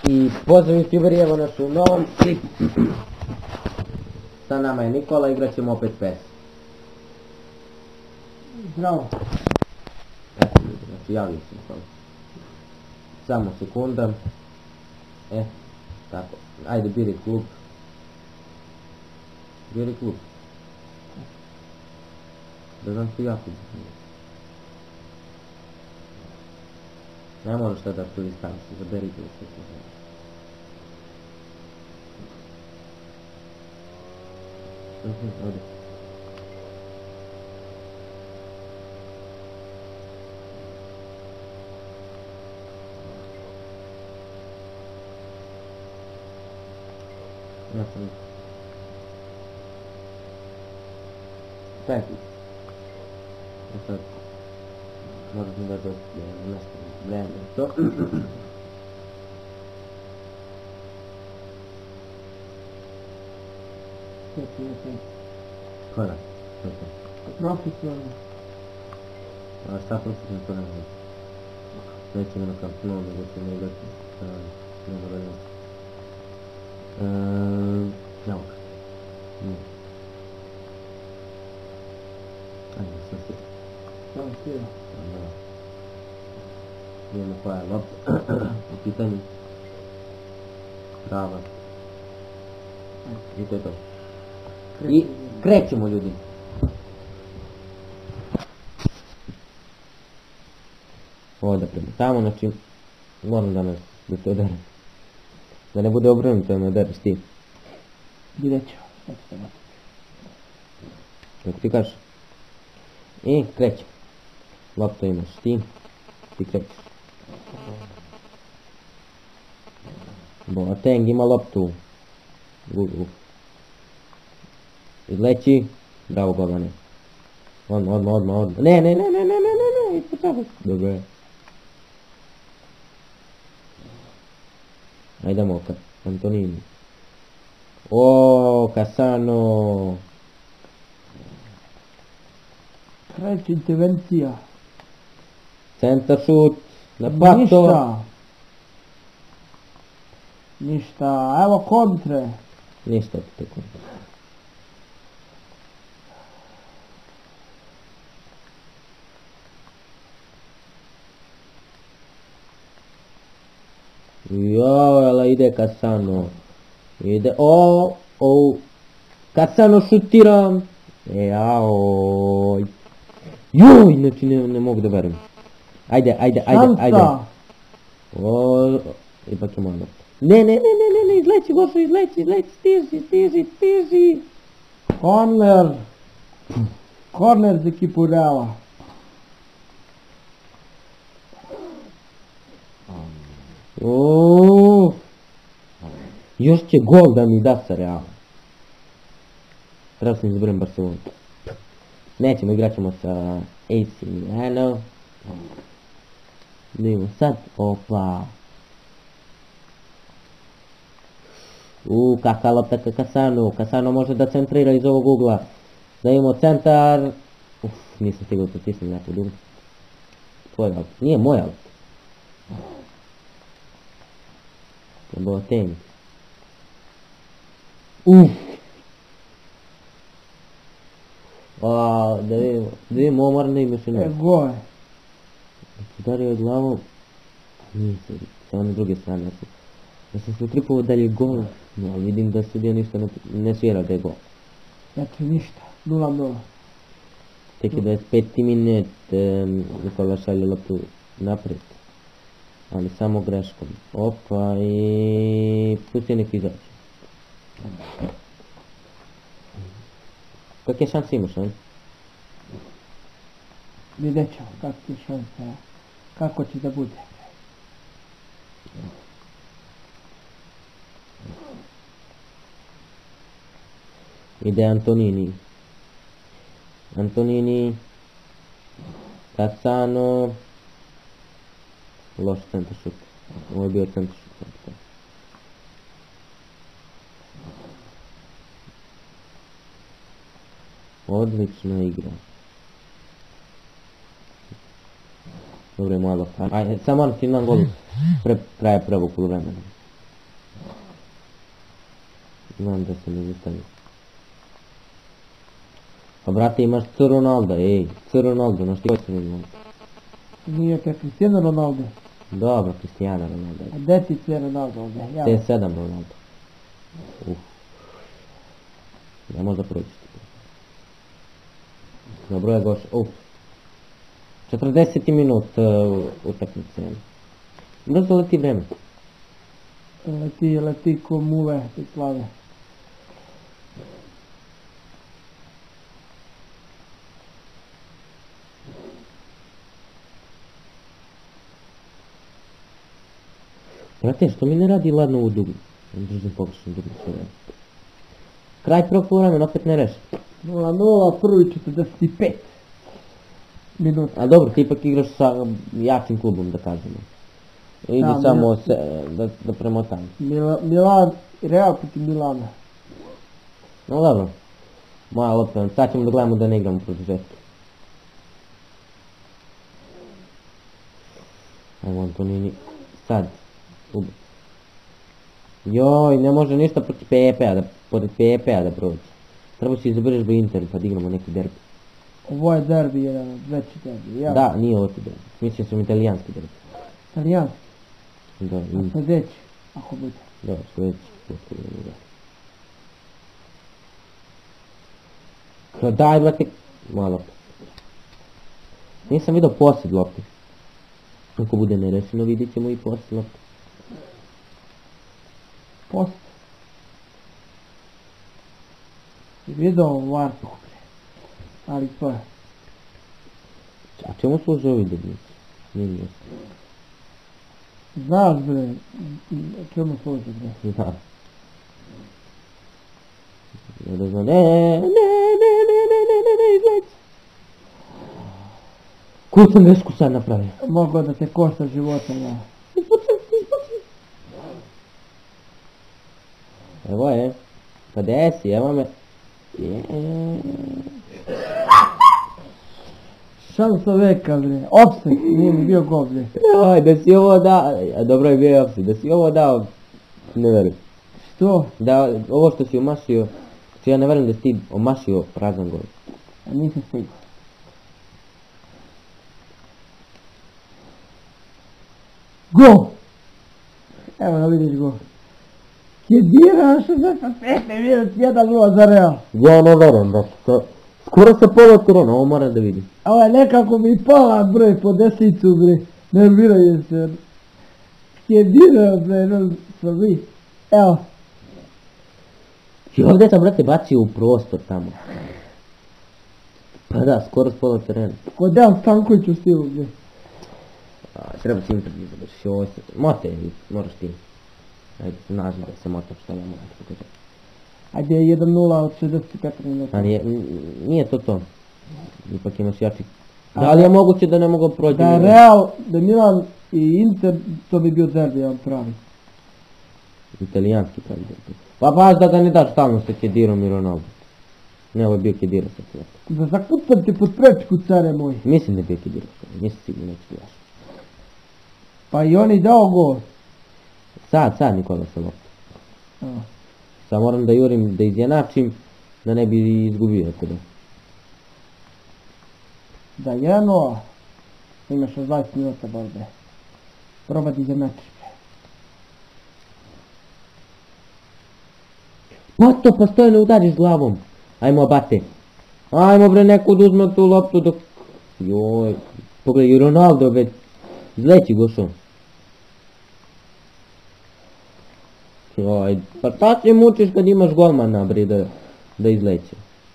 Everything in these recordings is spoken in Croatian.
I pozdrav youtuberi, evo nas u novom klipu. Sa nama je Nikola, igrat ćemo opet PES. Zdravo. Eto ljudi, znači javio se Nikola. Samo sekunda. Tako, ajde biri klub. Biri klub. Da znam ti jako. Ne moraš tada tu listaviš, zaberi klub. Ovdje. Nastavim. Čekaj. Sad. Moraš mi da nastavim. Vreme to. Koja? Profesionalno. A šta profesionalno to ne može? Nećemo na Camp Nou, nego ćemo igrati. Nema da nema. Nauka. Ajde, sam svi. Samo sira. Vidimo koja je lopta u pitanju. Prava. I to je to. I krećemo ljudi. Ovdje prema tamo, znači moram danas da to udarim. Da ne bude obrnuto da me udariš ti. Vidjet ću. Kako ti kažeš? I krećemo. Loptu imaš ti. Ti krećeš. Boateng ima loptu. Izleći. Bravo Bogane. Odmah. Ne. Ispočavaj. Dobro je. Ajde moka. Antonini. O, Cassano. Kreće intervencija. Centar šut. Napato. Ništa. Evo kontre. Ništa tako. Jao, ide Cassano. Ide, Cassano šutira. Jao. Joj, znači ne mogu da verujem. Ajde. Ipak je moja lopta. Ne, izleći Gošo, izleći, stiži. Korner za ekipu Reala. Još će gol da mi da sa Realom. Treba sam izabrim Barcelonu. Nećemo, igrat ćemo sa AC Milano. Idemo sad, opa. Kakva lopta ka Cassano. Cassano može da centrira iz ovog ugla. Da imamo centar. Nisam stigao da pritisnem jako dugo. Tvoj aut. Nije moj aut. Boateng. Da vidimo, ovo moram da imaš i nešto. Gol. Udario je glavom. Nisam, sa one druge strane. Ja sam se utripovao da li je gol, no vidim da sudija ništa ne svira da je gol. Znači ništa, 0-0. Tek je 25. minut, Nikola šalje loptu naprijed. Ali samo greškom. Opa i pusti neki izaći. Kakve šanse imaš, on? Vidjet ćemo kakve šanse, kako će da bude. Ide Antonini. Cassano. Loš centar šut. Ovo je bio centar šut. Odlična igra. Dobro je moja lopta. Ajde, samo moram ti imam gol pre kraja prvog poluvremena. Znam da se ne zaustavio. Pa brate, imaš C Ronalda, ej, C Ronaldo, znaš ti ko je C Ronaldo? Nije kao Cristiano Ronaldo. Dobro, Cristiano Ronaldo. A gdje ti C Ronaldo ovdje? Ja. C7 Ronaldo. Ne možda proći. Dobro je goš, 40 minut utakmice. Brzo leti vreme. Leti ko mule i plave. Brate, što mi ne radi ladno u dugme? Držim pogrešno dugme sve vreme. Kraj prvog vremena opet ne reši. 0-0, prvi 45 minuta. A dobro, ti ipak igraš sa jačim klubom, da kažemo. Idi Da, samo da premotam. Milan, Real protiv Milana. No dobro. Moja lopta, sad ćemo da gledamo da ne igramo protiv Žetke. Ajmo Antonini, sad. Joj, ne može ništa protiv PP-a da prođe. Treba si izabereš ba Inter pa da igramo neki derbi. Ovo je derbi, jedan od veći derbi. Ja. Da, nije ovo ti derbi. Mislim sam italijanski derbi. Italijanski. Da, A sljedeći, ako bude. da, sljedeći. Daj, brate, malo. Nisam vidio posjed lopte. Ako bude nerešeno, vidjet ćemo i posjed lopte. Post. I vidio Vartu. Ali to je. A čemu služe ovi debnici? Nije mi jasno. Znaš bre, čemu služi bre? Da. Da znam, ne, izleć. Koju sam grešku sad napravio? Mogu da te košta života, ja. Evo je. Pa desi, evo me. Šansa veka bre, opsek, nije mi bio gol bre. Oj, da si ovo dao, dobro je bio opsi, da si ovo dao, ne verujem. Što? Da, ovo što si omašio, što ja ne verujem da si ti omašio prazan gol. A nisam stigao. Gol! Evo da vidiš gol. Kedira 65 minut 1-0 za Real. Ja ne verujem da se, skoro se pola korona, ovo moram da vidim. Ovo je nekako mi pala bre po desicu bre. Nerviraju se. Kedira bre, no sorry. Evo. I ovdje sam, brate, bacio u prostor tamo. Pa da, skoro s pola terena. Kod Dejan Stanković u stilu bre. Treba si internet izabeš, joj se, mote, moraš ti. Ajde, znaš da se motam što ja moram pokazati. Ajde 1-0 od 65 minuta. A nije to. Ipak imaš jači. Da li je moguće da ne mogu proći? Da je Real, da Milan i Inter, to bi bio derbi, on pravi. Italijanski pravi derbi. Pa baš da ga ne daš stalno sa Kedirom i Ronaldo. Ne, ovo je bio Kedira sa Kedirom. Da zakucam te pod prečku, care moj. Mislim da je bio Kedira, nisam sigurno neću gledaš. Pa i on i dao gol. Sad Nikola sa loptom. Sad moram da jurim, da izjednačim, da ne bi izgubio tako da. Da 1-0. Imaš 20 minuta borbe. Proba da izjednačiš. Pa stoje ne udariš glavom. Ajmo bate. Ajmo bre, neko da uzme tu loptu dok... Joj, pogledaj i Ronaldo već izleći gošom. Joj, pa šta se mučiš kad imaš golmana bre da izleće.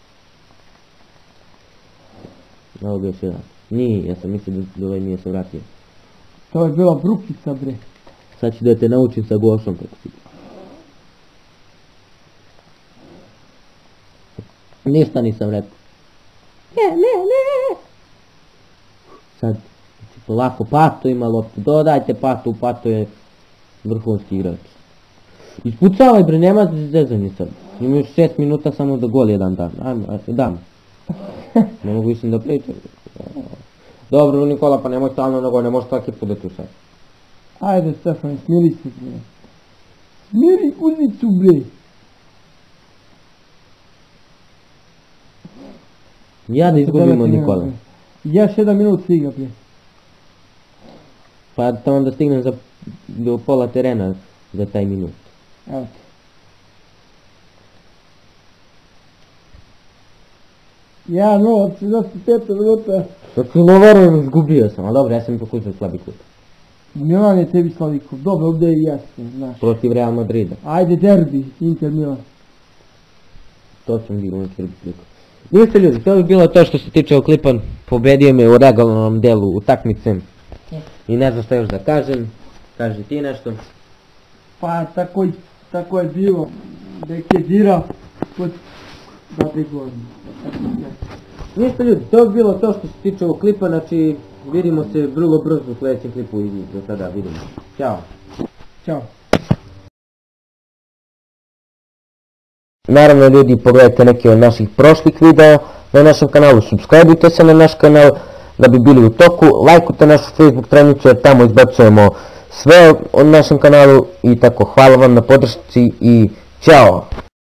Evo ga još jedan. Nije, ja sam mislio da ovaj nije se vratio. To je bila brukica bre. Sad ću da te naučim sa gošom kako si. Ništa nisam rekao. Ne. Sad, polako, Pato ima loptu, dodajte Pato, Pato je vrhunski igrač. Ispucavaj bre, nema zezanje sad. Ima još 6 minuta samo da gol jedan dan. Ajmo, dam. Ne mogu mislim da pričam. Dobro Nikola, pa nemoj stalno na gol, ne možeš svaki put da tu sad. Ajde Stefan, smiri se bre. Smiri ulicu bre. Ja da izgubimo 9 Nikola. minuta. Još 1 minut stiga, bre. Pa tamo da stignem do pola terena za taj minut. Evo ti. Ja, no, 25 minuta. Dok lovarujem izgubio sam, ali dobro, ja sam ipak uzeo slabi klub. Milan je tebi slabi klub. Dobro, ovdje i jasno, znaš. Protiv Real Madrida. Ajde, derbi, Inter Milan. To sam bilo neki priliku. Ništa ljudi, to bi bilo to što se tiče ovog klipa. Pobedio me u regularnom delu utakmice. I ne znam šta još da kažem. Kaži ti nešto. Pa tako je bilo. Dek je dirao pod dobre godine. Ništa ljudi, to bi bilo to što se tiče ovog klipa, znači vidimo se vrlo brzo u sljedećem klipu i do tada vidimo. Ćao. Ćao. Naravno ljudi, pogledajte neke od naših prošlih videa na našem kanalu, subscribeujte se na naš kanal da bi bili u toku, lajkujte našu Facebook stranicu jer tamo izbacujemo sve o našem kanalu i tako, hvala vam na podršci i ćao!